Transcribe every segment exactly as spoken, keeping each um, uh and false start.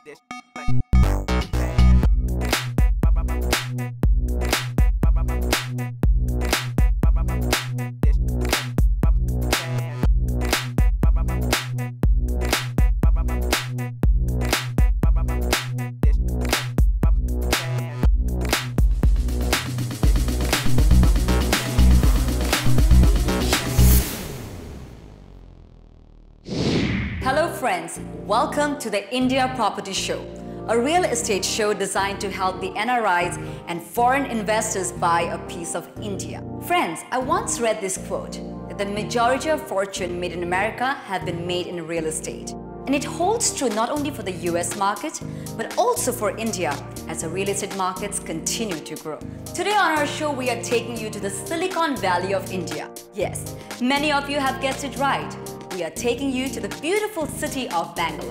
Hello friends, welcome to the India Property Show, a real estate show designed to help the N R Is and foreign investors buy a piece of India. Friends, I once read this quote, that the majority of fortune made in America have been made in real estate. And it holds true not only for the U S market, but also for India as the real estate markets continue to grow. Today on our show, we are taking you to the Silicon Valley of India. Yes, many of you have guessed it right. We are taking you to the beautiful city of Bangalore.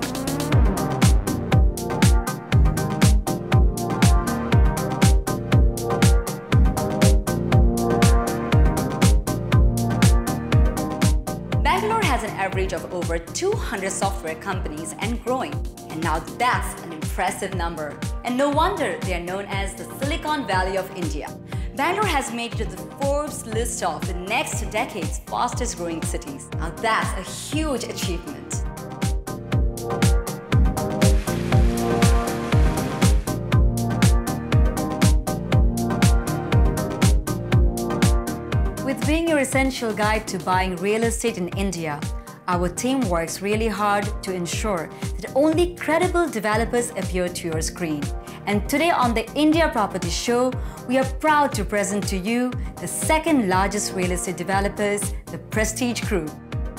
Bangalore has an average of over two hundred software companies and growing. And now that's an impressive number. And no wonder they are known as the Silicon Valley of India. Bangalore has made it to the Forbes list of the next decade's fastest growing cities. Now that's a huge achievement. With being your essential guide to buying real estate in India, our team works really hard to ensure that only credible developers appear to your screen. And today on the India Property Show, we are proud to present to you the second largest real estate developers, the Prestige Group.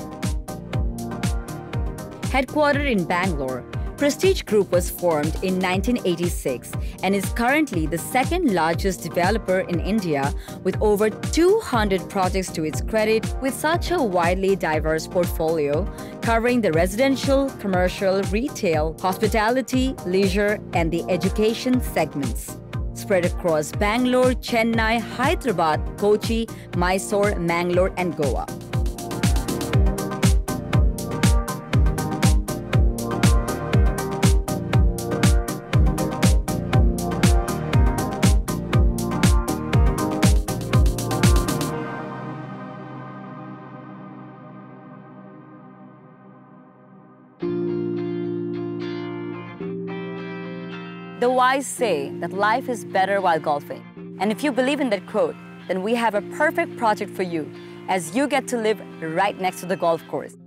Headquartered in Bangalore, Prestige Group was formed in nineteen eighty-six and is currently the second largest developer in India with over two hundred projects to its credit, with such a widely diverse portfolio covering the residential, commercial, retail, hospitality, leisure, and the education segments. Spread across Bangalore, Chennai, Hyderabad, Kochi, Mysore, Mangalore, and Goa. The wise say that life is better while golfing. And if you believe in that quote, then we have a perfect project for you, as you get to live right next to the golf course.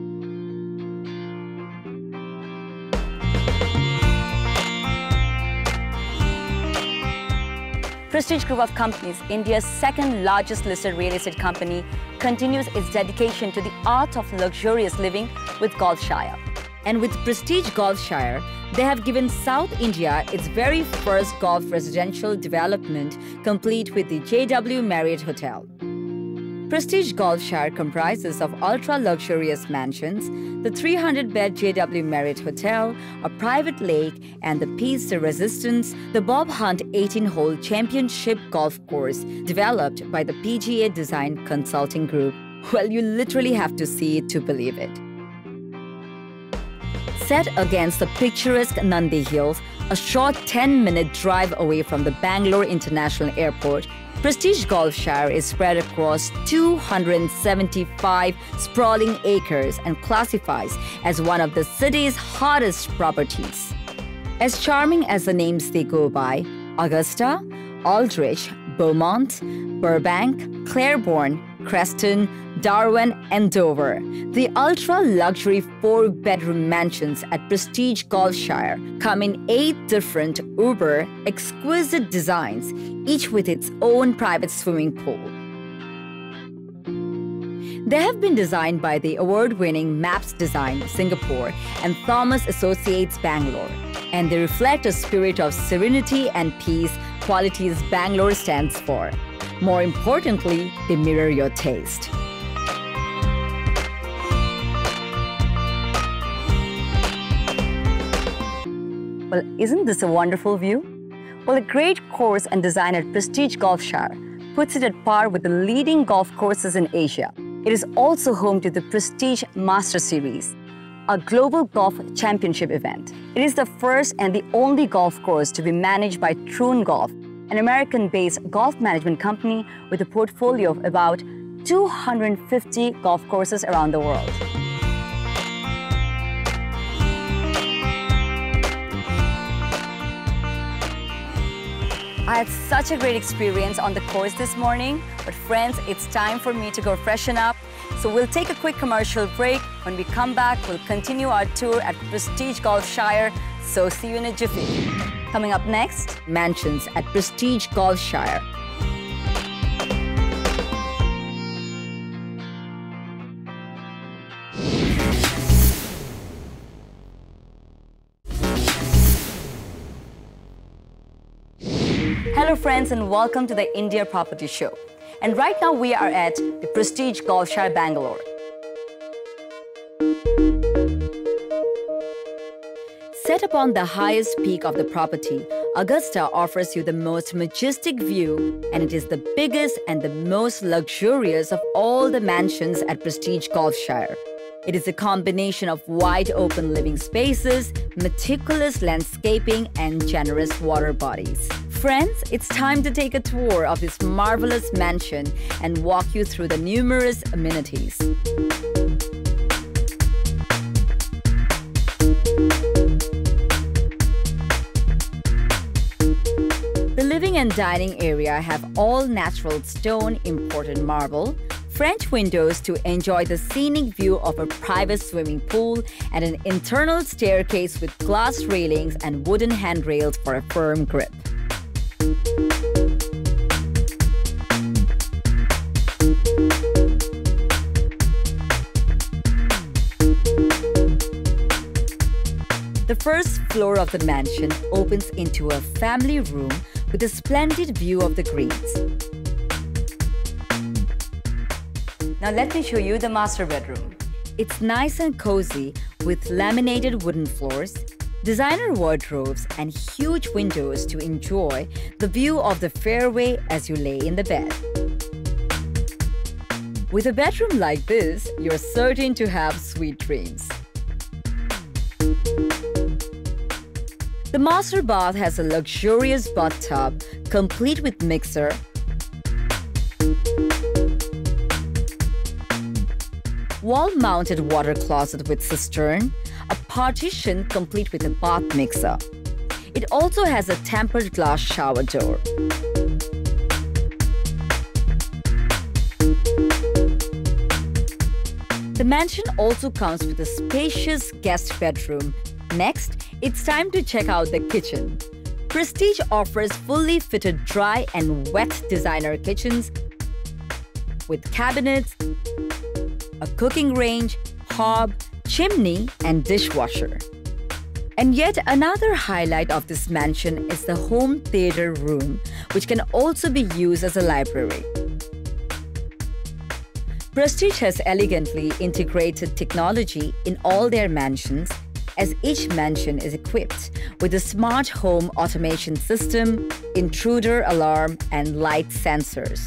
Prestige Group of Companies, India's second largest listed real estate company, continues its dedication to the art of luxurious living with Golfshire. And with Prestige Golfshire, they have given South India its very first golf residential development, complete with the J W Marriott Hotel. Prestige Golfshire comprises of ultra-luxurious mansions, the three hundred bed J W Marriott Hotel, a private lake, and the Peace de Resistance, the Bob Hunt eighteen hole championship golf course developed by the P G A Design Consulting Group. Well, you literally have to see it to believe it. Set against the picturesque Nandi Hills, a short ten minute drive away from the Bangalore International Airport, Prestige Golfshire is spread across two hundred seventy-five sprawling acres and classifies as one of the city's hottest properties. As charming as the names they go by, Augusta, Aldrich, Beaumont, Burbank, Claiborne, Creston, Darwin, and Dover, the ultra-luxury four-bedroom mansions at Prestige Golfshire come in eight different uber, exquisite designs, each with its own private swimming pool. They have been designed by the award-winning MAPS Design Singapore and Thomas Associates Bangalore, and they reflect a spirit of serenity and peace, qualities Bangalore stands for. More importantly, they mirror your taste. Well, isn't this a wonderful view? Well, a great course and design at Prestige Golfshire puts it at par with the leading golf courses in Asia. It is also home to the Prestige Master Series, a global golf championship event. It is the first and the only golf course to be managed by Troon Golf, an American-based golf management company with a portfolio of about two hundred fifty golf courses around the world. I had such a great experience on the course this morning, but friends, it's time for me to go freshen up. So we'll take a quick commercial break. When we come back, we'll continue our tour at Prestige Golf Shire. So see you in a jiffy. Coming up next, mansions at Prestige Golf Shire. Hello friends and welcome to the India Property Show. And right now we are at the Prestige Golf Shire, Bangalore. Set upon the highest peak of the property, Augusta offers you the most majestic view, and it is the biggest and the most luxurious of all the mansions at Prestige Golf Shire. It is a combination of wide open living spaces, meticulous landscaping, and generous water bodies. Friends, it's time to take a tour of this marvelous mansion and walk you through the numerous amenities. The living and dining area have all natural stone imported marble, French windows to enjoy the scenic view of a private swimming pool, and an internal staircase with glass railings and wooden handrails for a firm grip. The first floor of the mansion opens into a family room with a splendid view of the greens. Now let me show you the master bedroom. It's nice and cozy with laminated wooden floors, designer wardrobes, and huge windows to enjoy the view of the fairway as you lay in the bed. With a bedroom like this, you're certain to have sweet dreams. The master bath has a luxurious bathtub, complete with mixer, wall-mounted water closet with cistern, a partition complete with a bath mixer. It also has a tempered glass shower door. The mansion also comes with a spacious guest bedroom. Next, it's time to check out the kitchen. Prestige offers fully fitted dry and wet designer kitchens with cabinets, a cooking range, hob, chimney, and dishwasher. And yet another highlight of this mansion is the home theater room, which can also be used as a library. Prestige has elegantly integrated technology in all their mansions, as each mansion is equipped with a smart home automation system, intruder alarm, and light sensors.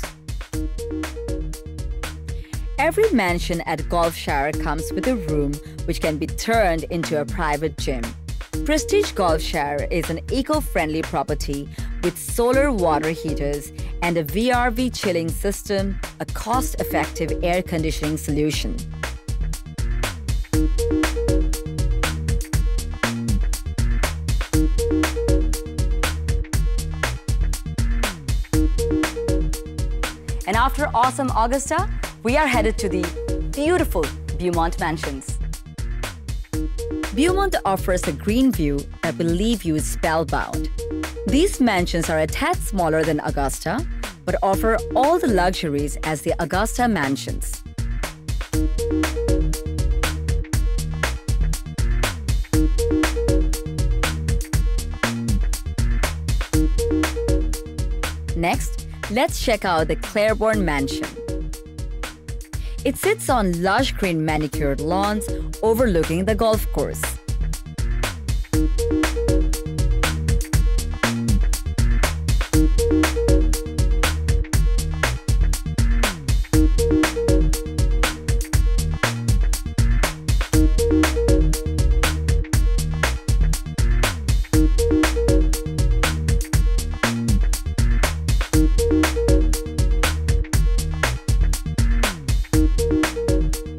Every mansion at Golf Shire comes with a room which can be turned into a private gym. Prestige Golf Shire is an eco-friendly property with solar water heaters and a V R V chilling system, a cost-effective air conditioning solution. And after awesome Augusta, we are headed to the beautiful Beaumont Mansions. Beaumont offers a green view that will leave you spellbound. These mansions are a tad smaller than Augusta, but offer all the luxuries as the Augusta Mansions. Next, let's check out the Claiborne Mansion. It sits on lush green manicured lawns overlooking the golf course.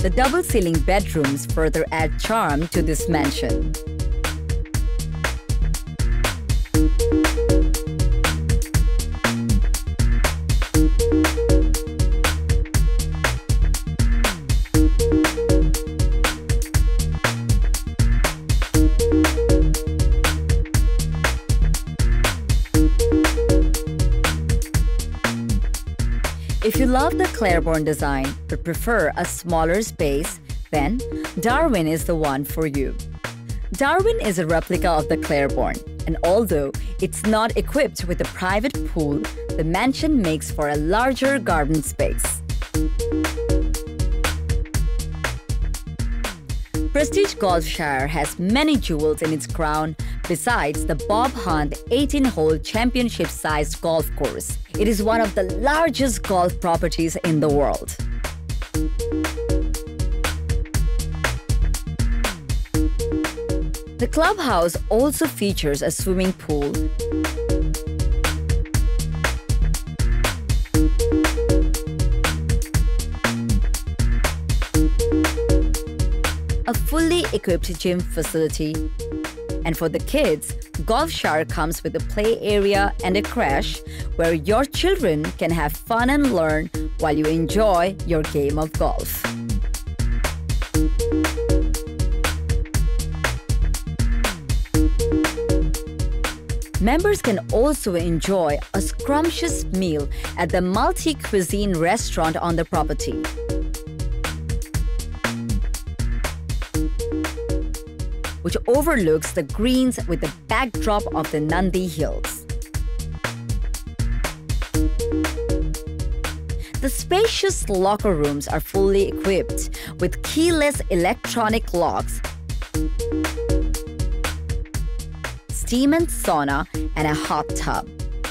The double-ceiling bedrooms further add charm to this mansion. If you love the Claiborne design but prefer a smaller space, then Darwin is the one for you. Darwin is a replica of the Claiborne, and although it's not equipped with a private pool, the mansion makes for a larger garden space. Prestige Golfshire has many jewels in its crown besides the Bob Hunt eighteen-hole championship-sized golf course. It is one of the largest golf properties in the world. The clubhouse also features a swimming pool, a fully equipped gym facility, and for the kids, Golfshire comes with a play area and a creche where your children can have fun and learn while you enjoy your game of golf. Members can also enjoy a scrumptious meal at the multi-cuisine restaurant on the property. Which overlooks the greens with the backdrop of the Nandi Hills. The spacious locker rooms are fully equipped with keyless electronic locks, steam and sauna, and a hot tub.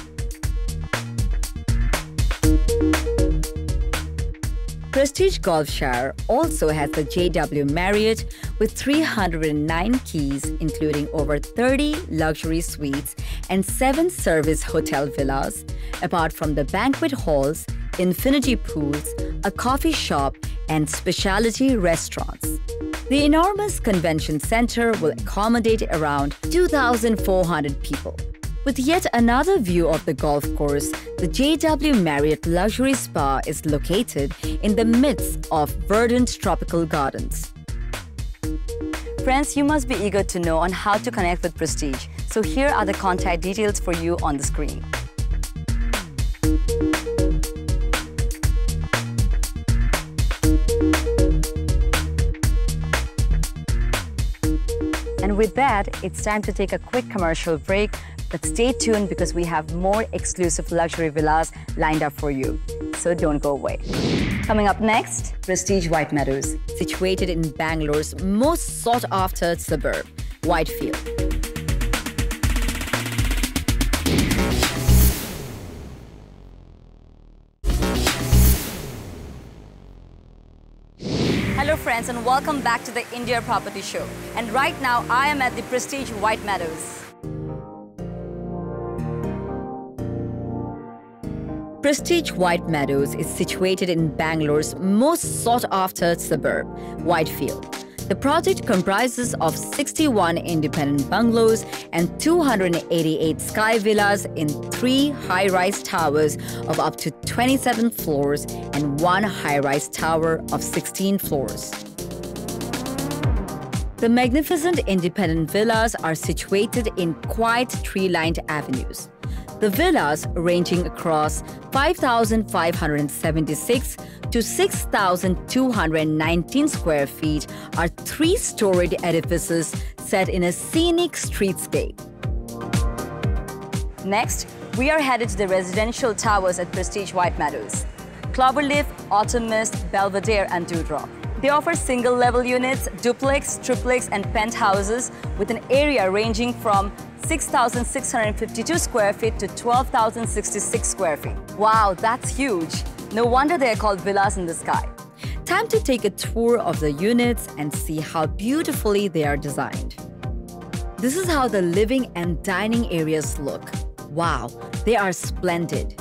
Prestige Golfshire also has the J W Marriott with three hundred nine keys, including over thirty luxury suites and seven service hotel villas, apart from the banquet halls, infinity pools, a coffee shop, and specialty restaurants. The enormous convention center will accommodate around two thousand four hundred people. With yet another view of the golf course, the J W Marriott Luxury Spa is located in the midst of verdant tropical gardens. Friends, you must be eager to know on how to connect with Prestige, so here are the contact details for you on the screen. And with that, it's time to take a quick commercial break. But stay tuned because we have more exclusive luxury villas lined up for you. So don't go away. Coming up next, Prestige White Meadows, situated in Bangalore's most sought-after suburb, Whitefield. Hello friends and welcome back to the India Property Show. And right now I am at the Prestige White Meadows. Prestige White Meadows is situated in Bangalore's most sought-after suburb, Whitefield. The project comprises of sixty-one independent bungalows and two hundred eighty-eight sky villas in three high-rise towers of up to twenty-seven floors and one high-rise tower of sixteen floors. The magnificent independent villas are situated in quiet tree-lined avenues. The villas, ranging across five thousand five hundred seventy-six to six thousand two hundred nineteen square feet, are three-storied edifices set in a scenic streetscape. Next, we are headed to the residential towers at Prestige White Meadows: Cloverleaf, Autumn Mist, Belvedere, and Dewdrop. They offer single-level units, duplex, triplex, and penthouses with an area ranging from six thousand six hundred fifty-two square feet to twelve thousand sixty-six square feet. Wow, that's huge. No wonder they are called villas in the sky. Time to take a tour of the units and see how beautifully they are designed. This is how the living and dining areas look. Wow, they are splendid.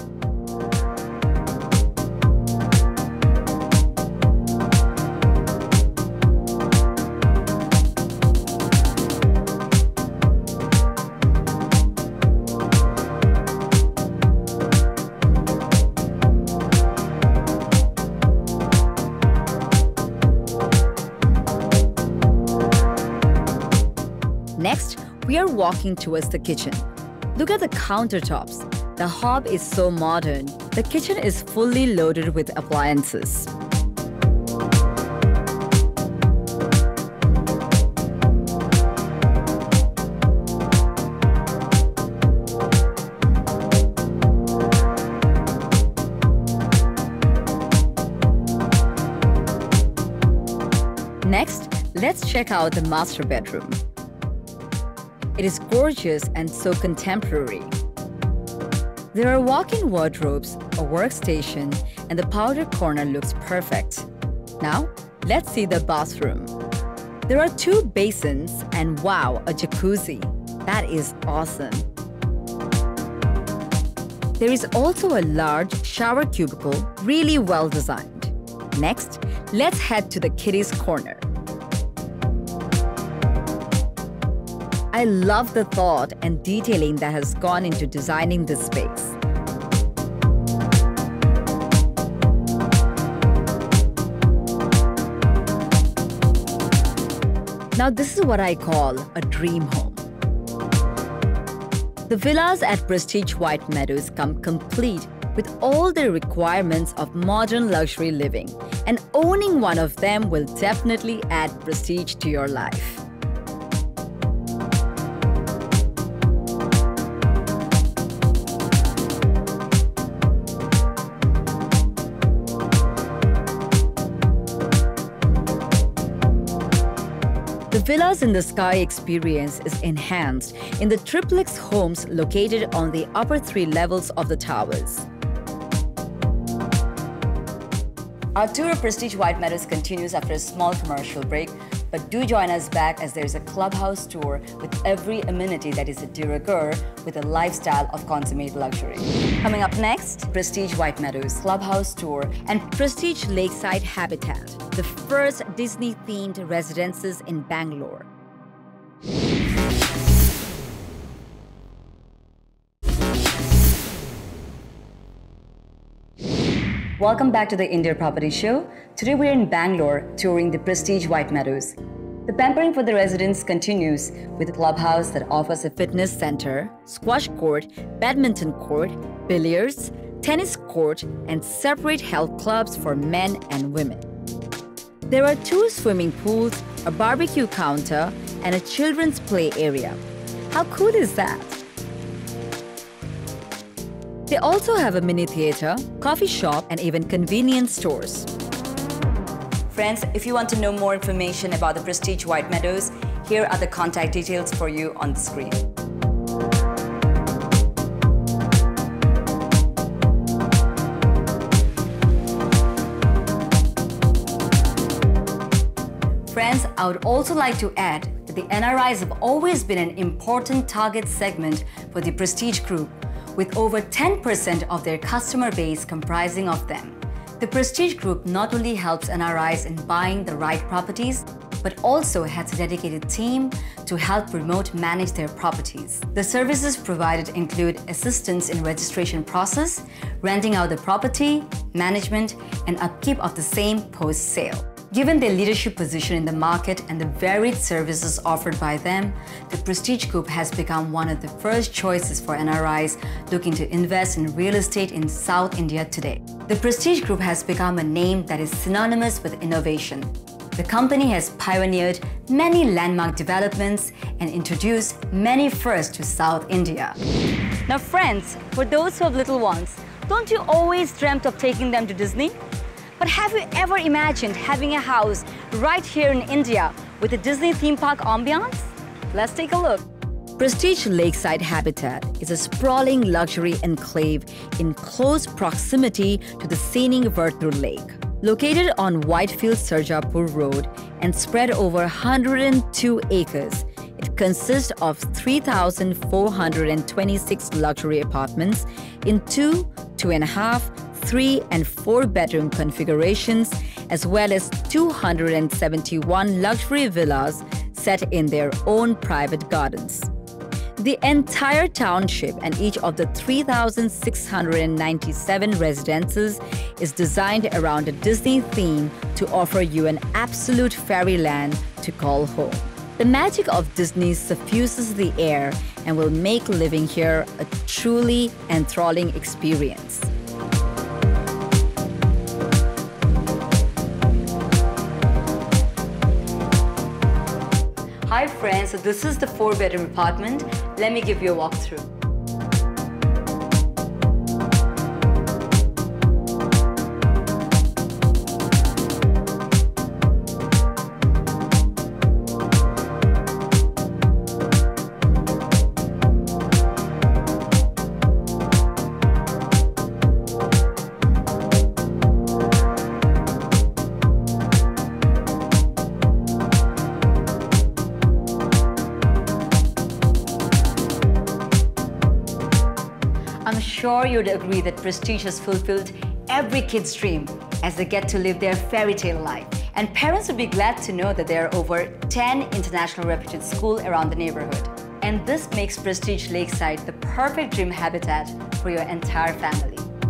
Next, we are walking towards the kitchen. Look at the countertops. The hob is so modern. The kitchen is fully loaded with appliances. Next, let's check out the master bedroom. It is gorgeous and so contemporary. There are walk-in wardrobes, a workstation, and the powder corner looks perfect. Now, let's see the bathroom. There are two basins and wow, a jacuzzi. That is awesome. There is also a large shower cubicle, really well designed. Next, let's head to the kiddies' corner. I love the thought and detailing that has gone into designing this space. Now this is what I call a dream home. The villas at Prestige White Meadows come complete with all the requirements of modern luxury living, and owning one of them will definitely add prestige to your life. The Villas in the Sky experience is enhanced in the triplex homes located on the upper three levels of the towers. Our tour of Prestige White Meadows continues after a small commercial break, but do join us back as there's a clubhouse tour with every amenity that is a de rigueur with a lifestyle of consummate luxury. Coming up next, Prestige White Meadows Clubhouse Tour and Prestige Lakeside Habitat, the first Disney-themed residences in Bangalore. Welcome back to the India Property Show. Today we're in Bangalore touring the Prestige White Meadows. The pampering for the residents continues with a clubhouse that offers a fitness center, squash court, badminton court, billiards, tennis court, and separate health clubs for men and women. There are two swimming pools, a barbecue counter, and a children's play area. How cool is that? They also have a mini theater, coffee shop, and even convenience stores. Friends, if you want to know more information about the Prestige White Meadows, here are the contact details for you on the screen. Friends, I would also like to add that the N R Is have always been an important target segment for the Prestige Group, with over ten percent of their customer base comprising of them. The Prestige Group not only helps N R Is in buying the right properties, but also has a dedicated team to help remote manage their properties. The services provided include assistance in registration process, renting out the property, management, and upkeep of the same post-sale. Given their leadership position in the market and the varied services offered by them, the Prestige Group has become one of the first choices for N R Is looking to invest in real estate in South India today. The Prestige Group has become a name that is synonymous with innovation. The company has pioneered many landmark developments and introduced many firsts to South India. Now friends, for those who have little ones, don't you always dreamt of taking them to Disney? But have you ever imagined having a house right here in India with a Disney theme park ambiance? Let's take a look. Prestige Lakeside Habitat is a sprawling luxury enclave in close proximity to the scenic Vartur Lake. Located on Whitefield Sarjapur Road and spread over one hundred two acres, it consists of three thousand four hundred twenty-six luxury apartments in two, two and a half, three and four bedroom configurations, as well as two hundred seventy-one luxury villas set in their own private gardens. The entire township and each of the three thousand six hundred ninety-seven residences is designed around a Disney theme to offer you an absolute fairyland to call home. The magic of Disney suffuses the air and will make living here a truly enthralling experience. Hi friends, so this is the four-bedroom apartment. Let me give you a walkthrough. I'm sure you'd agree that Prestige has fulfilled every kid's dream as they get to live their fairy tale life. And parents would be glad to know that there are over ten international reputed schools around the neighborhood. And this makes Prestige Lakeside the perfect dream habitat for your entire family.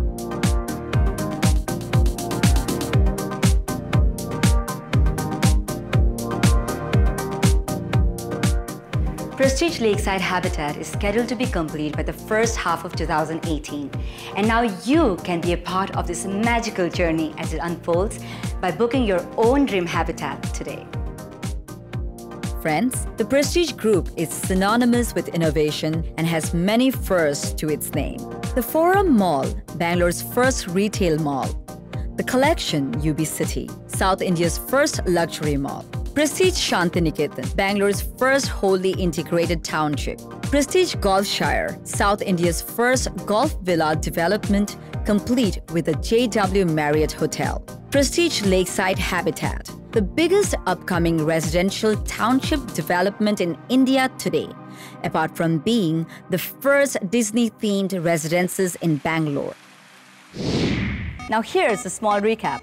Prestige Lakeside Habitat is scheduled to be complete by the first half of two thousand eighteen. And now you can be a part of this magical journey as it unfolds by booking your own dream habitat today. Friends, the Prestige Group is synonymous with innovation and has many firsts to its name. The Forum Mall, Bangalore's first retail mall. The Collection, U B City, South India's first luxury mall. Prestige Shantiniketan, Bangalore's first wholly integrated township. Prestige Golfshire, South India's first golf villa development, complete with a J W Marriott Hotel. Prestige Lakeside Habitat, the biggest upcoming residential township development in India today, apart from being the first Disney-themed residences in Bangalore. Now here's a small recap.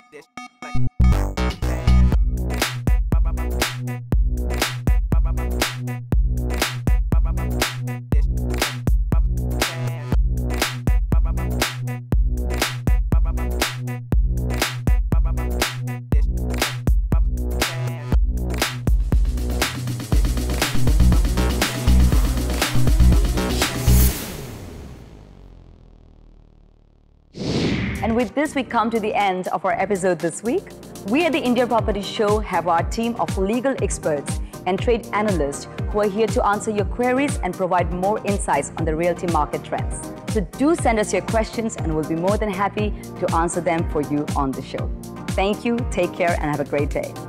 And with this, we come to the end of our episode this week. We at the India Property Show have our team of legal experts and trade analysts who are here to answer your queries and provide more insights on the realty market trends. So do send us your questions and we'll be more than happy to answer them for you on the show. Thank you, take care, and have a great day.